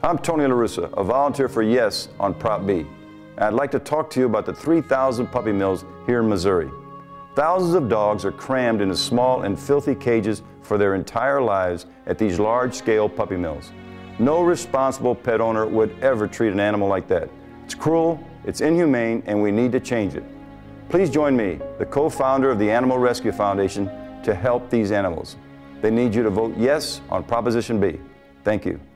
I'm Tony Russa, a volunteer for Yes on Prop B. And I'd like to talk to you about the 3,000 puppy mills here in Missouri. Thousands of dogs are crammed into small and filthy cages for their entire lives at these large-scale puppy mills. No responsible pet owner would ever treat an animal like that. It's cruel, it's inhumane, and we need to change it. Please join me, the co-founder of the Animal Rescue Foundation, to help these animals. They need you to vote yes on Proposition B. Thank you.